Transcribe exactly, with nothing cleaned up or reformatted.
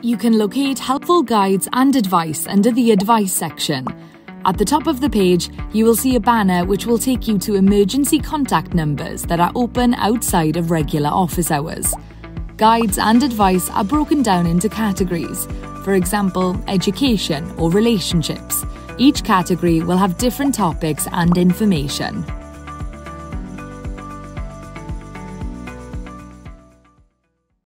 You can locate helpful guides and advice under the Advice section. At the top of the page, you will see a banner which will take you to emergency contact numbers that are open outside of regular office hours. Guides and advice are broken down into categories, for example, education or relationships. Each category will have different topics and information.